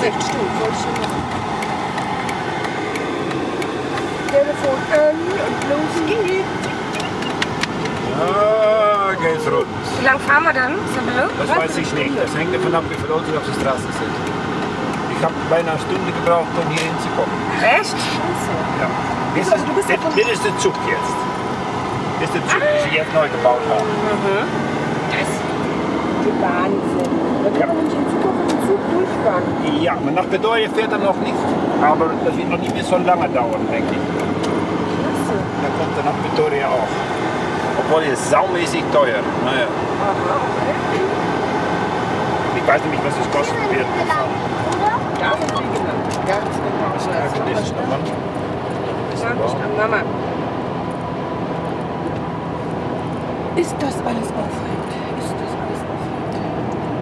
Stimmt, wollte ich schon machen. Telefon an und los geht's. Ja, geht's rund. Wie lange fahren wir dann, Sabine? Das weiß ich nicht. Das hängt davon ab, wie viele Autos auf der Straße sind. Ich habe beinahe eine Stunde gebraucht, um hier hinzukommen. Echt? Ja. Also du bist ja von... Das ist der Zug jetzt. Das ist der Zug, den sie jetzt neu gebaut haben. Das ist Wahnsinn. Da kann man nämlich in Zukunft mit dem Zug durchfahren. Ja, aber nach Bedoya fährt er noch nicht. Aber das wird noch nicht mehr so lange dauern, denke ich. Klasse. Dann kommt er nach Bedoya auch. Obwohl er ist saumäßig teuer. Naja. Aha, okay. Ich weiß nämlich, was es kosten wird. Da sind wir genannt. Ganz genau. Das ist ein Air-Condition, Mann. Mama. Ist das alles aufregend?